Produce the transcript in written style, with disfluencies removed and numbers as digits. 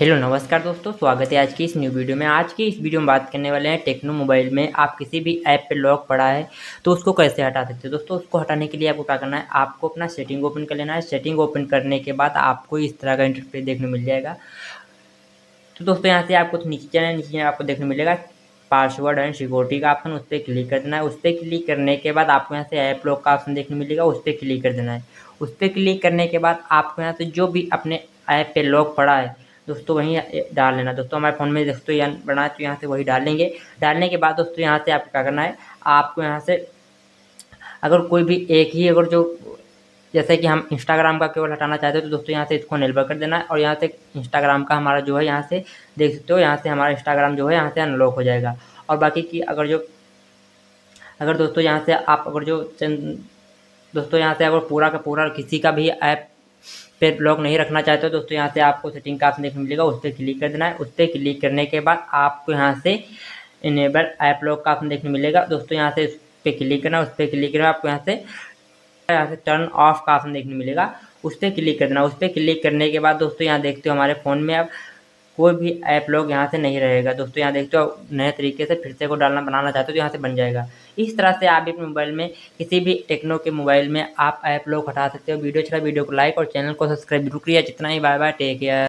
Hello नमस्कार दोस्तों, स्वागत है आज की इस न्यू वीडियो में। आज की इस वीडियो में बात करने वाले हैं टेक्नो मोबाइल में आप किसी भी ऐप पे लॉक पड़ा है तो उसको कैसे हटा सकते हो। दोस्तों उसको हटाने के लिए आपको क्या करना है, आपको अपना सेटिंग ओपन कर लेना है। सेटिंग ओपन करने के बाद आपको इस तरह का इंटरफेस देखने मिल जाएगा। तो दोस्तों यहाँ से आपको नीचे आपको देखने मिलेगा पासवर्ड एंड सिक्योरिटी का ऑप्शन, उस पर क्लिक कर देना है। उस पर क्लिक करने के बाद आपको यहाँ से ऐप लॉक का ऑप्शन देखने मिलेगा, उस पर क्लिक कर देना है। उस पर क्लिक करने के बाद आपको यहाँ से जो भी अपने ऐप पे लॉक पड़ा है दोस्तों वहीं डाल लेना। दोस्तों हमारे फ़ोन में दोस्तों यहाँ बना है तो यहाँ से वही डाल लेंगे। डालने के बाद दोस्तों यहाँ से आपको क्या करना है, आपको यहाँ से अगर कोई भी एक ही अगर जो जैसे कि हम इंस्टाग्राम का केवल हटाना चाहते हो तो दोस्तों यहाँ से इसको अनेबल कर देना है और यहाँ से इंस्टाग्राम का हमारा जो है यहाँ से देख सकते हो, यहाँ से हमारा इंस्टाग्राम जो है यहाँ से अनलॉक हो जाएगा। और बाकी की अगर दोस्तों यहाँ से आप अगर जो दोस्तों यहाँ से अगर पूरा का पूरा किसी का भी ऐप पे लॉक नहीं रखना चाहते हो दोस्तों यहाँ से आपको सेटिंग का ऑप्शन देखने मिलेगा, उस पर क्लिक कर देना है। उस पर क्लिक करने के बाद आपको यहाँ से इनेबल ऐप लॉक का ऑप्शन देखने मिलेगा दोस्तों, यहाँ से उस पर क्लिक करना। उस पर क्लिक करना आपको यहाँ से टर्न ऑफ का ऑप्शन देखने मिलेगा, उस पर क्लिक कर देना। उस पर क्लिक करने के बाद दोस्तों यहाँ देखते हो हमारे फ़ोन में अब कोई भी ऐप लॉक यहाँ से नहीं रहेगा। दोस्तों यहाँ देखते हो नए तरीके से फिर से को बनाना चाहते हो तो यहाँ से बन जाएगा। इस तरह से आप भी अपने मोबाइल में किसी भी टेक्नो के मोबाइल में आप ऐप लॉक हटा सकते हो। वीडियो अच्छा वीडियो को लाइक और चैनल को सब्सक्राइब जरूर करिए। जितना ही बाय बाय, टेक केयर।